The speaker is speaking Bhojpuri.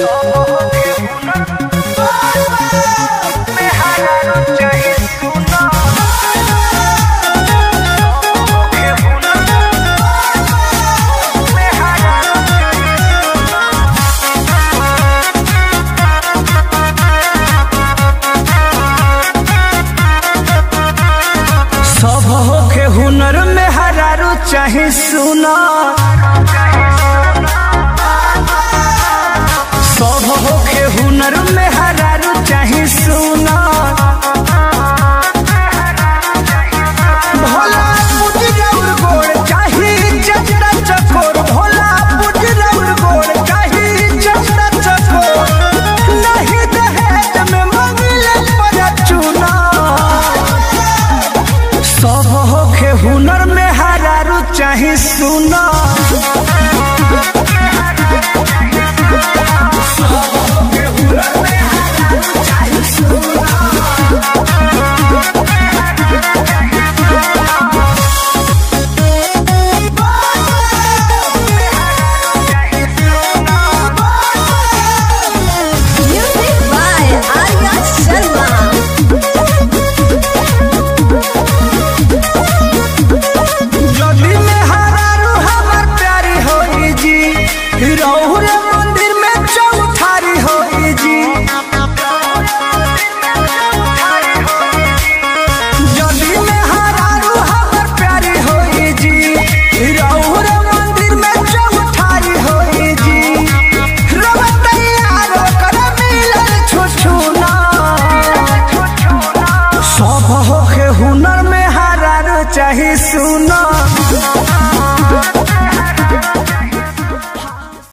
हुनर में हरारू चाहे सुना सब होखे हुनर में हरारू चाहे सुना भोला पुजरौर गोड़ चाहे चंदा चकोर भोला पुजरौर गोड़ चाहे चंदा चकोर नहीं दहेज में मंगले पर चुना सब होखे हुनर में हरारू चाहे सुना रौरे मंदिर में चौठारी होई जी जदी में हरारू हमर प्यारी होई जी रौरे मंदिर में चौठारी होई जी रवतैया रो कर मिलल छुछुना सब होखे हुनर में हरारू चाहे सुना